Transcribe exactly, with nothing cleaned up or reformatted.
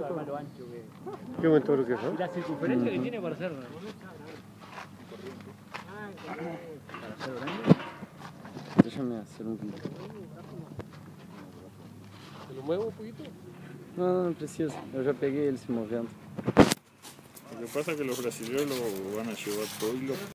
para lo ancho que es. Qué buen toro que es, ¿no? Y la circunferencia mm. que tiene para hacer... Para hacer grande. Déjame hacer un video. ¿Te lo muevo un poquito? No, no precisa. Eu já peguei ele se movendo. Lo que pasa es que los brasileños lo van a llevar todo y lo